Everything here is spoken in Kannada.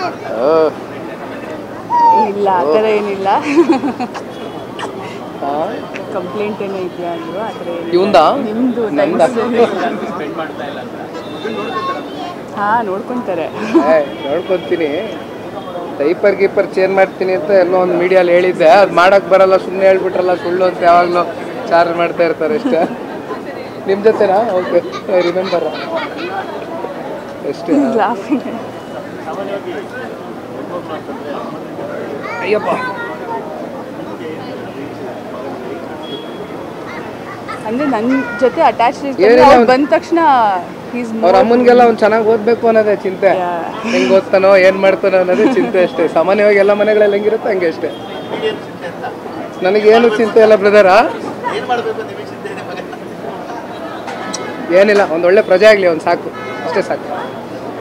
ಇಲ್ಲ ಆ ಥರ ಏನಿಲ್ಲ. ಕಂಪ್ಲೇಂಟ್ ಏನೋ ಇದೆಯಾ ಅಲ್ವಾ ಆ ಥರ ನಿಮ್ಮದು ಹಾಂ ನೋಡ್ಕೊತಾರೆ. ನೋಡ್ಕೊತೀನಿ. ಡೈಪರ್ ಗೀಪರ್ ಚೇಂಜ್ ಮಾಡ್ತೀನಿ ಅಂತ ಎಲ್ಲೋ ಒಂದು ಮೀಡಿಯಲ್ಲಿ ಹೇಳಿದ್ದೆ. ಅದು ಮಾಡೋಕ್ಕೆ ಬರಲ್ಲ, ಸುಮ್ಮನೆ ಹೇಳ್ಬಿಟ್ರಲ್ಲ, ಸುಳ್ಳು ಅಂತ ಯಾವಾಗಲೂ ಚಾರ್ಜ್ ಮಾಡ್ತಾ ಇರ್ತಾರೆ ಅಷ್ಟೇ. ನಿಮ್ಮ ಜೊತೆನಾ? ಓಕೆ, ರಿಮೆಂಬರ್ ಅಷ್ಟೇ. ಅಯ್ಯಪ್ಪ, ಅಂದರೆ ನನ್ನ ಜೊತೆ ಅಟ್ಯಾಚ್ ಬಂದ ತಕ್ಷಣ ಅವ್ರ ಅಮ್ಮನಿಗೆಲ್ಲ ಅವ್ನು ಚೆನ್ನಾಗಿ ಓದಬೇಕು ಅನ್ನೋದೇ ಚಿಂತೆ. ಹೆಂಗೆ ಓದ್ತಾನೋ ಏನು ಮಾಡ್ತಾನೋ ಅನ್ನೋದೇ ಚಿಂತೆ ಅಷ್ಟೇ. ಸಾಮಾನ್ಯವಾಗಿ ಎಲ್ಲ ಮನೆಗಳಲ್ಲಿ ಹೆಂಗಿರುತ್ತೆ ಹಂಗೆ ಅಷ್ಟೇ. ನನಗೇನು ಚಿಂತೆ ಇಲ್ಲ ಬ್ರದರಾ. ಏನಿಲ್ಲ, ಒಂದು ಒಳ್ಳೆ ಪ್ರಜೆ ಆಗಲಿ, ಒಂದು ಸಾಕು, ಅಷ್ಟೇ ಸಾಕು.